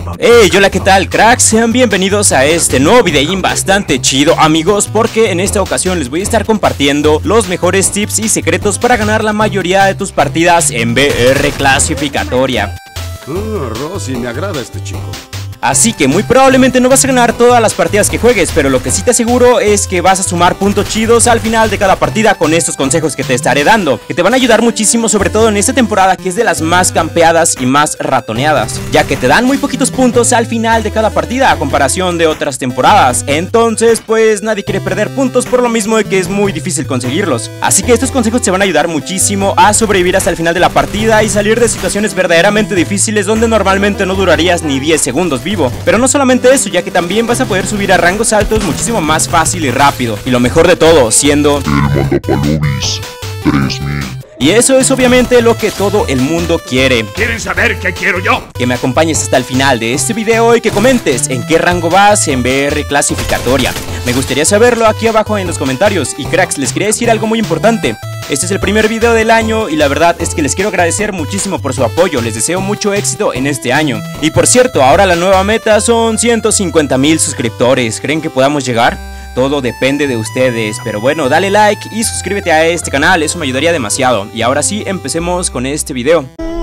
Hey, hola, ¿qué tal, cracks? Sean bienvenidos a este nuevo videín bastante chido, amigos, porque en esta ocasión les voy a estar compartiendo los mejores tips y secretos para ganar la mayoría de tus partidas en VR clasificatoria. Rosy, me agrada este chico. Así que muy probablemente no vas a ganar todas las partidas que juegues, pero lo que sí te aseguro es que vas a sumar puntos chidos al final de cada partida con estos consejos que te estaré dando, que te van a ayudar muchísimo, sobre todo en esta temporada que es de las más campeadas y más ratoneadas, ya que te dan muy poquitos puntos al final de cada partida a comparación de otras temporadas. Entonces pues nadie quiere perder puntos, por lo mismo de que es muy difícil conseguirlos. Así que estos consejos te van a ayudar muchísimo a sobrevivir hasta el final de la partida y salir de situaciones verdaderamente difíciles donde normalmente no durarías ni 10 segundos vivo. Pero no solamente eso, ya que también vas a poder subir a rangos altos muchísimo más fácil y rápido. Y lo mejor de todo, siendo el Mandapalubis 3000. Y eso es obviamente lo que todo el mundo quiere. ¿Quieren saber qué quiero yo? Que me acompañes hasta el final de este video y que comentes en qué rango vas en VR clasificatoria. Me gustaría saberlo aquí abajo en los comentarios. Y cracks, les quería decir algo muy importante. Este es el primer video del año y la verdad es que les quiero agradecer muchísimo por su apoyo. Les deseo mucho éxito en este año. Y por cierto, ahora la nueva meta son 150,000 suscriptores. ¿Creen que podamos llegar? Todo depende de ustedes, pero bueno, dale like y suscríbete a este canal, eso me ayudaría demasiado. Y ahora sí, empecemos con este video.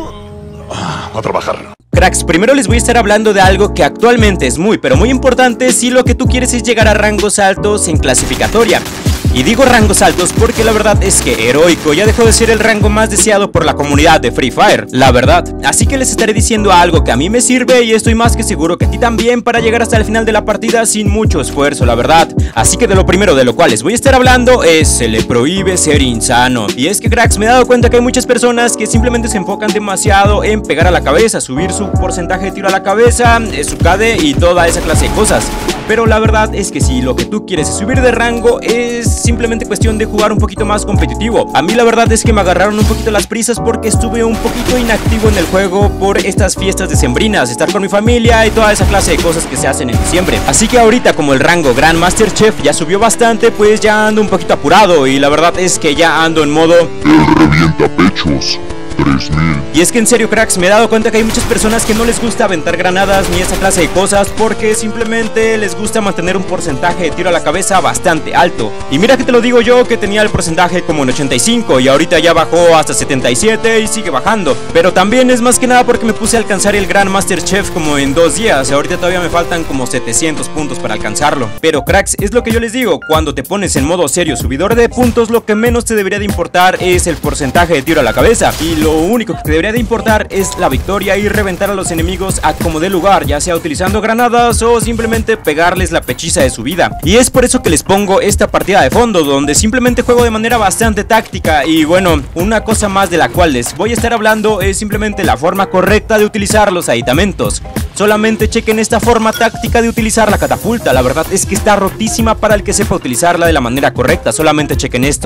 A trabajar. Cracks, primero les voy a estar hablando de algo que actualmente es muy, pero muy importante si lo que tú quieres es llegar a rangos altos en clasificatoria. Y digo rangos altos porque la verdad es que Heroico ya dejó de ser el rango más deseado por la comunidad de Free Fire, la verdad. Así que les estaré diciendo algo que a mí me sirve y estoy más que seguro que a ti también para llegar hasta el final de la partida sin mucho esfuerzo, la verdad. Así que de lo primero de lo cual les voy a estar hablando es: se le prohíbe ser insano. Y es que, cracks, me he dado cuenta que hay muchas personas que simplemente se enfocan demasiado en pegar a la cabeza, subir su porcentaje de tiro a la cabeza, su KD y toda esa clase de cosas. Pero la verdad es que si lo que tú quieres es subir de rango, es simplemente cuestión de jugar un poquito más competitivo. A mí la verdad es que me agarraron un poquito las prisas porque estuve un poquito inactivo en el juego por estas fiestas decembrinas, estar con mi familia y toda esa clase de cosas que se hacen en diciembre. Así que ahorita, como el rango Grandmaster Chef ya subió bastante, pues ya ando un poquito apurado y la verdad es que ya ando en modo el revientapechos 3000. Y es que en serio, cracks, me he dado cuenta que hay muchas personas que no les gusta aventar granadas ni esa clase de cosas porque simplemente les gusta mantener un porcentaje de tiro a la cabeza bastante alto. Y mira que te lo digo yo, que tenía el porcentaje como en 85 y ahorita ya bajó hasta 77 y sigue bajando. Pero también es más que nada porque me puse a alcanzar el Grandmaster Chef como en 2 días. Ahorita todavía me faltan como 700 puntos para alcanzarlo. Pero cracks, es lo que yo les digo, cuando te pones en modo serio subidor de puntos, lo que menos te debería de importar es el porcentaje de tiro a la cabeza. Y lo único que te debería de importar es la victoria y reventar a los enemigos a como dé lugar, ya sea utilizando granadas o simplemente pegarles la pechiza de su vida. Y es por eso que les pongo esta partida de fondo, donde simplemente juego de manera bastante táctica. Y bueno, una cosa más de la cual les voy a estar hablando es simplemente la forma correcta de utilizar los aditamentos. Solamente chequen esta forma táctica de utilizar la catapulta. La verdad es que está rotísima para el que sepa utilizarla de la manera correcta. Solamente chequen esto.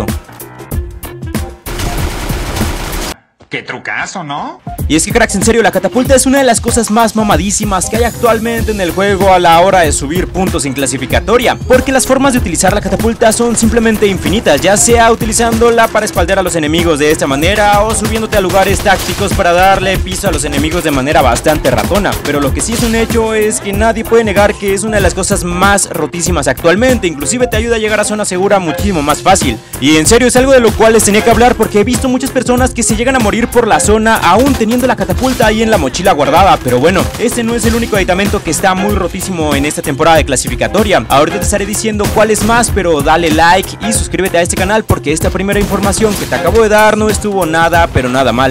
¡Qué trucazo!, ¿no? Y es que, cracks, en serio, la catapulta es una de las cosas más mamadísimas que hay actualmente en el juego a la hora de subir puntos en clasificatoria, porque las formas de utilizar la catapulta son simplemente infinitas, ya sea utilizándola para espaldear a los enemigos de esta manera o subiéndote a lugares tácticos para darle piso a los enemigos de manera bastante ratona. Pero lo que sí es un hecho es que nadie puede negar que es una de las cosas más rotísimas actualmente, inclusive te ayuda a llegar a zona segura muchísimo más fácil. Y en serio es algo de lo cual les tenía que hablar porque he visto muchas personas que se llegan a morir por la zona aún teniendo la catapulta ahí en la mochila guardada. Pero bueno, este no es el único aditamento que está muy rotísimo en esta temporada de clasificatoria. Ahorita te estaré diciendo cuál es más, pero dale like y suscríbete a este canal porque esta primera información que te acabo de dar no estuvo nada, pero nada mal.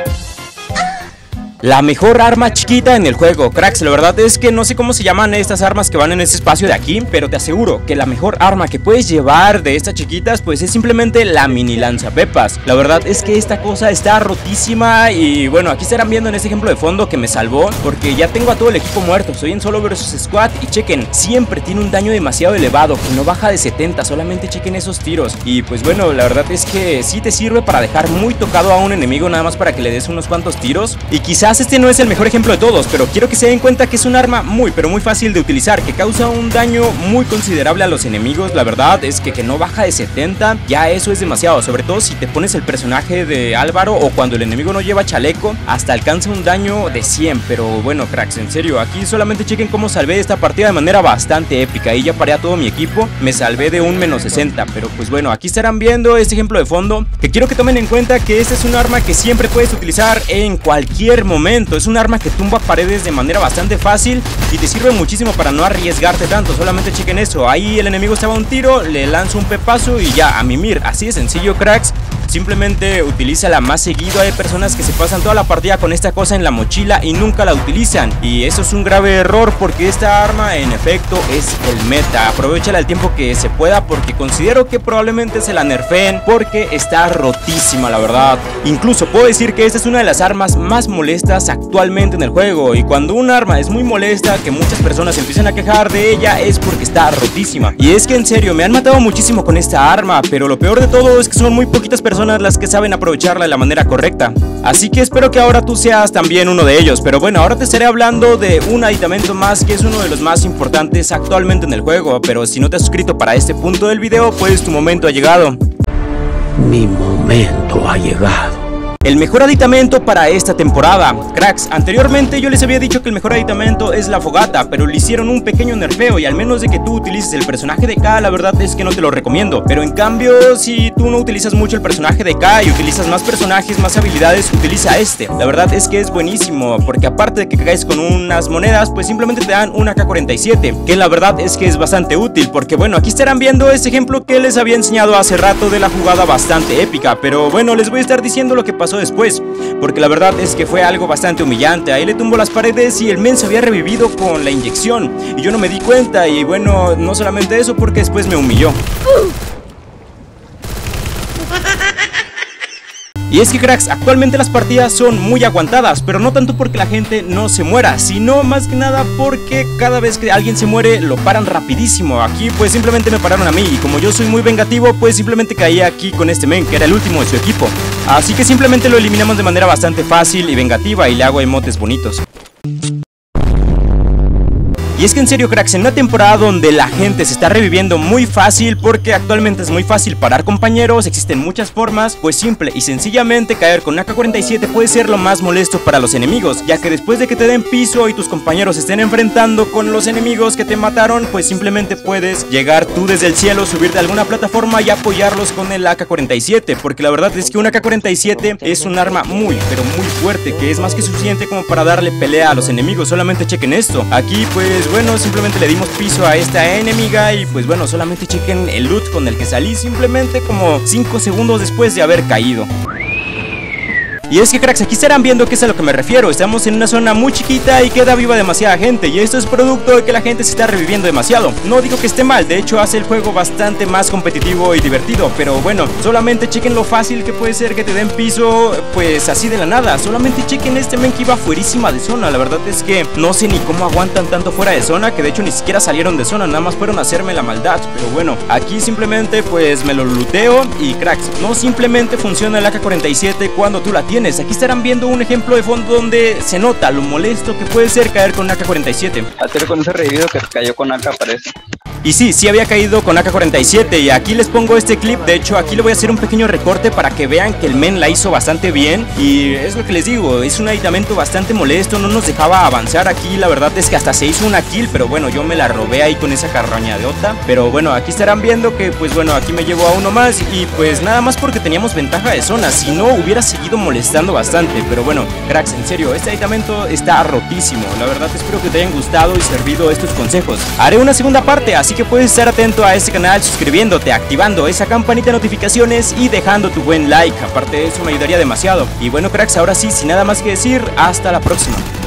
La mejor arma chiquita en el juego, cracks. La verdad es que no sé cómo se llaman estas armas que van en ese espacio de aquí, pero te aseguro que la mejor arma que puedes llevar de estas chiquitas pues es simplemente la mini lanzapepas. La verdad es que esta cosa está rotísima y bueno, aquí estarán viendo en este ejemplo de fondo que me salvó porque ya tengo a todo el equipo muerto. Soy en solo versus squad y chequen, siempre tiene un daño demasiado elevado que no baja de 70, solamente chequen esos tiros. Y pues bueno, la verdad es que sí te sirve para dejar muy tocado a un enemigo nada más para que le des unos cuantos tiros y quizás Quizás este no es el mejor ejemplo de todos, pero quiero que se den cuenta que es un arma muy pero muy fácil de utilizar, que causa un daño muy considerable a los enemigos. La verdad es que no baja de 70, ya eso es demasiado, sobre todo si te pones el personaje de Álvaro o cuando el enemigo no lleva chaleco, hasta alcanza un daño de 100. Pero bueno, cracks, en serio, aquí solamente chequen cómo salvé esta partida de manera bastante épica. Y ya paré a todo mi equipo, me salvé de un menos 60. Pero pues bueno, aquí estarán viendo este ejemplo de fondo, que quiero que tomen en cuenta que este es un arma que siempre puedes utilizar en cualquier momento. Es un arma que tumba paredes de manera bastante fácil y te sirve muchísimo para no arriesgarte tanto. Solamente chequen eso, ahí el enemigo estaba a un tiro, le lanzo un pepazo y ya, a mimir. Así de sencillo, cracks. Simplemente utilízala más seguido. Hay personas que se pasan toda la partida con esta cosa en la mochila y nunca la utilizan, y eso es un grave error porque esta arma en efecto es el meta. Aprovechala el tiempo que se pueda porque considero que probablemente se la nerfeen porque está rotísima, la verdad. Incluso puedo decir que esta es una de las armas más molestas actualmente en el juego, y cuando un arma es muy molesta, que muchas personas empiezan a quejar de ella, es porque está rotísima. Y es que en serio, me han matado muchísimo con esta arma, pero lo peor de todo es que son muy poquitas personas las que saben aprovecharla de la manera correcta. Así que espero que ahora tú seas también uno de ellos. Pero bueno, ahora te estaré hablando de un aditamento más que es uno de los más importantes actualmente en el juego. Pero si no te has suscrito para este punto del video, pues tu momento ha llegado. Mi momento ha llegado. El mejor aditamento para esta temporada. Cracks, anteriormente yo les había dicho que el mejor aditamento es la fogata, pero le hicieron un pequeño nerfeo, y al menos de que tú utilices el personaje de K, la verdad es que no te lo recomiendo. Pero en cambio, si tú no utilizas mucho el personaje de K y utilizas más personajes, más habilidades, utiliza este. La verdad es que es buenísimo, porque aparte de que caes con unas monedas, pues simplemente te dan una AK-47, que la verdad es que es bastante útil, porque bueno, aquí estarán viendo este ejemplo que les había enseñado hace rato de la jugada bastante épica. Pero bueno, les voy a estar diciendo lo que pasó después, porque la verdad es que fue algo bastante humillante. Ahí le tumbó las paredes y el men se había revivido con la inyección y yo no me di cuenta, y bueno, no solamente eso, porque después me humilló. Y es que, cracks, actualmente las partidas son muy aguantadas, pero no tanto porque la gente no se muera, sino más que nada porque cada vez que alguien se muere lo paran rapidísimo. Aquí pues simplemente me pararon a mí, y como yo soy muy vengativo, pues simplemente caí aquí con este men, que era el último de su equipo. Así que simplemente lo eliminamos de manera bastante fácil y vengativa, y le hago emotes bonitos. Y es que en serio, cracks, en una temporada donde la gente se está reviviendo muy fácil, porque actualmente es muy fácil parar compañeros, existen muchas formas, pues simple y sencillamente caer con AK-47 puede ser lo más molesto para los enemigos, ya que después de que te den piso y tus compañeros se estén enfrentando con los enemigos que te mataron, pues simplemente puedes llegar tú desde el cielo, subirte a alguna plataforma y apoyarlos con el AK-47, porque la verdad es que un AK-47 es un arma muy, pero muy fuerte, que es más que suficiente como para darle pelea a los enemigos. Solamente chequen esto, aquí pues bueno, simplemente le dimos piso a esta enemiga, y pues bueno, solamente chequen el loot con el que salí simplemente como 5 segundos después de haber caído. Y es que, cracks, aquí estarán viendo que es a lo que me refiero. Estamos en una zona muy chiquita y queda viva demasiada gente, y esto es producto de que la gente se está reviviendo demasiado. No digo que esté mal, de hecho hace el juego bastante más competitivo y divertido, pero bueno, solamente chequen lo fácil que puede ser que te den piso pues así de la nada. Solamente chequen este men que iba fuerísima de zona. La verdad es que no sé ni cómo aguantan tanto fuera de zona, que de hecho ni siquiera salieron de zona, nada más fueron a hacerme la maldad. Pero bueno, aquí simplemente pues me lo looteo, y cracks, no simplemente funciona el AK-47 cuando tú la tienes. Aquí estarán viendo un ejemplo de fondo donde se nota lo molesto que puede ser caer con AK-47. Hacer con ese revivido que cayó con AK, parece. Y sí había caído con AK-47, y aquí les pongo este clip. De hecho aquí le voy a hacer un pequeño recorte para que vean que el men la hizo bastante bien. Y es lo que les digo, es un aditamento bastante molesto, no nos dejaba avanzar. Aquí la verdad es que hasta se hizo una kill, pero bueno, yo me la robé ahí con esa carroñadota. Pero bueno, aquí estarán viendo que pues bueno, aquí me llevo a uno más, y pues nada más porque teníamos ventaja de zona, si no hubiera seguido molestando bastante. Pero bueno, cracks, en serio, este aditamento está rotísimo. La verdad espero que te hayan gustado y servido estos consejos. Haré una segunda parte, así que puedes estar atento a este canal suscribiéndote, activando esa campanita de notificaciones y dejando tu buen like. Aparte de eso me ayudaría demasiado. Y bueno, cracks, ahora sí, sin nada más que decir, hasta la próxima.